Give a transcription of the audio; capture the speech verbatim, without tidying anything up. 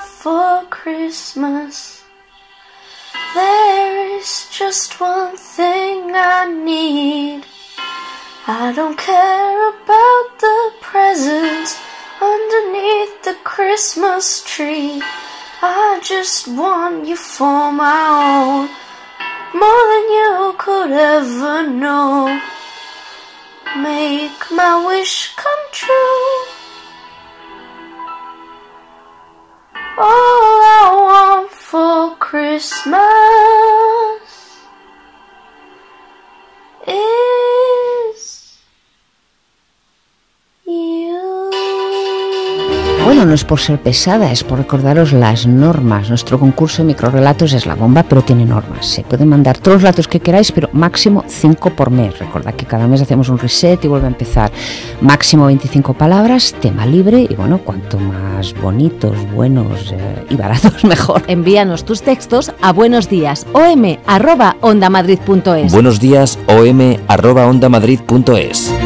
for Christmas. There is just one thing I need. I don't care about the presents underneath the Christmas tree. I just want you for my own, more than you could ever know. Make my wish come true. All I want for Christmas is you. Bueno, no es por ser pesada, es por recordaros las normas. Nuestro concurso de microrelatos es la bomba, pero tiene normas. Se pueden mandar todos los relatos que queráis, pero máximo cinco por mes. Recordad que cada mes hacemos un reset y vuelve a empezar. Máximo veinticinco palabras, tema libre y bueno, cuanto más bonitos, buenos eh, y baratos, mejor. Envíanos tus textos a buenosdías.om arroba ondamadrid punto es. Buenos días, om arroba ondamadrid punto es.